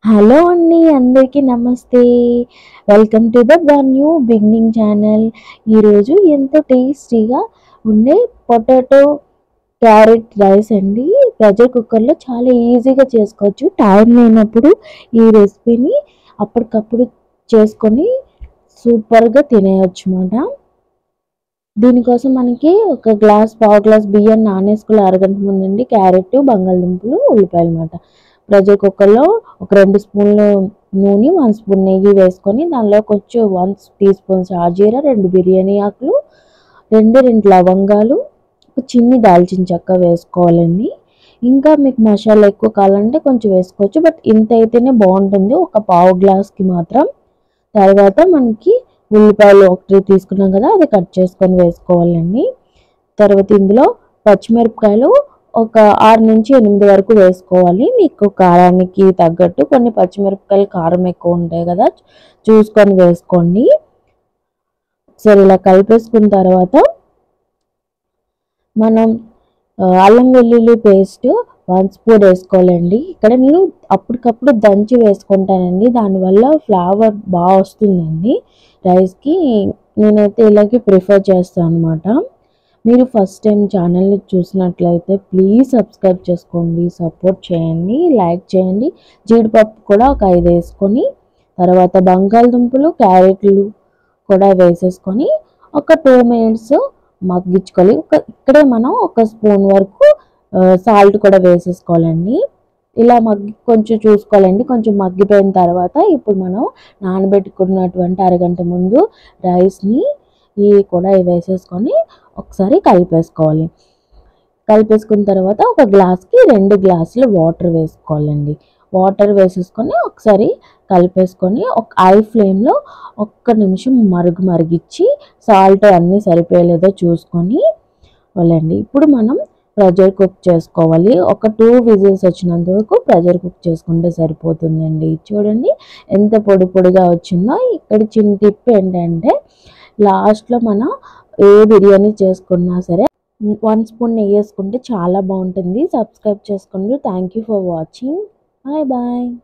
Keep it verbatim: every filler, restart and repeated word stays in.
Hello అండి, అందరికీ నమస్తే. Welcome to the one new beginning channel. ఈరోజు ఎంతో టేస్టీగా ఉండే పొటాటో క్యారెట్ రైస్ అండి. ప్రెషర్ కుక్కర్లో చాలా ఈజీగా చేసుకోవచ్చు. టైం లేనప్పుడు ఈ రెసిపీని అప్పటికప్పుడు చేసుకొని సూపర్గా తినేయచ్చు అన్నమాట. దీనికోసం మనకి ఒక గ్లాస్ పావు గ్లాస్ బియ్యం నానేసుకుని అరగంట ముందండి క్యారెట్, బంగాళదుంపలు, ఉల్లిపాయలు అన్నమాట. ప్రెషర్ కుక్కర్లో ఒక రెండు స్పూన్లు నూనె, వన్ స్పూన్ నెయ్యి వేసుకొని దానిలో కొంచెం వన్ టీ స్పూన్ షాజీరా, రెండు బిర్యానీ ఆకులు, రెండు రెండు లవంగాలు, ఒక చిన్ని దాల్చిన చెక్క వేసుకోవాలండి. ఇంకా మీకు మసాలా ఎక్కువ కావాలంటే కొంచెం వేసుకోవచ్చు, బట్ ఇంత అయితేనే బాగుంటుంది ఒక పావు గ్లాస్కి మాత్రం. తర్వాత మనకి ఉల్లిపాయలు ఒకటి తీసుకున్నాం కదా, అది కట్ చేసుకొని వేసుకోవాలండి. తర్వాత ఇందులో పచ్చిమిరపకాయలు ఒక ఆరు నుంచి ఎనిమిది వరకు వేసుకోవాలి. మీకు కారానికి తగ్గట్టు, కొన్ని పచ్చిమిరపకాయలు కారం ఎక్కువ ఉంటాయి కదా, చూసుకొని వేసుకోండి. సరే, ఇలా కలిపేసుకున్న తర్వాత మనం అల్లం వెల్లుల్లి పేస్ట్ వన్ స్పూన్ వేసుకోవాలండి. ఇక్కడ నేను అప్పటికప్పుడు దంచి వేసుకుంటానండి, దానివల్ల ఫ్లేవర్ బాగా వస్తుందండి రైస్కి. నేనైతే ఇలాగే ప్రిఫర్ చేస్తాను అనమాట. మీరు ఫస్ట్ టైం ఛానల్ని చూసినట్లయితే ప్లీజ్ సబ్స్క్రైబ్ చేసుకోండి, సపోర్ట్ చేయండి, లైక్ చేయండి. జీడిపప్పు కూడా ఒక ఐదు వేసుకొని, తర్వాత బంగాళదుంపలు, క్యారెట్లు కూడా వేసేసుకొని ఒక టూ మినిట్స్ మగ్గించుకోవాలి. ఒక ఇక్కడే మనం ఒక స్పూన్ వరకు సాల్ట్ కూడా వేసేసుకోవాలండి. ఇలా మగ్గి కొంచెం చూసుకోవాలండి. కొంచెం మగ్గిపోయిన తర్వాత ఇప్పుడు మనం నానబెట్టుకున్నటువంటి అరగంట ముందు రైస్ని ఈ కూడా వేసేసుకొని ఒకసారి కలిపేసుకోవాలి. కలిపేసుకున్న తర్వాత ఒక గ్లాస్కి రెండు గ్లాసులు వాటర్ వేసుకోవాలండి. వాటర్ వేసేసుకొని ఒకసారి కలిపేసుకొని ఒక ఐ ఫ్లేమ్లో ఒక్క నిమిషం మరుగు మరిగించి సాల్ట్ అన్నీ సరిపోయలేదో చూసుకొని వాళ్ళండి. ఇప్పుడు మనం ప్రెషర్ కుక్ చేసుకోవాలి. ఒక టూ విజిల్స్ వచ్చినంత వరకు ప్రెషర్ కుక్ చేసుకుంటే సరిపోతుందండి. చూడండి ఎంత పొడి పొడిగా వచ్చిందో. ఇక్కడ చిన్న టిప్ ఏంటంటే, లాస్ట్లో మనం ఏ బిర్యానీ చేసుకున్నా సరే వన్ స్పూన్ నెయ్యి వేసుకుంటే చాలా బాగుంటుంది. సబ్స్క్రైబ్ చేసుకోండి. Thank you for watching. Bye bye.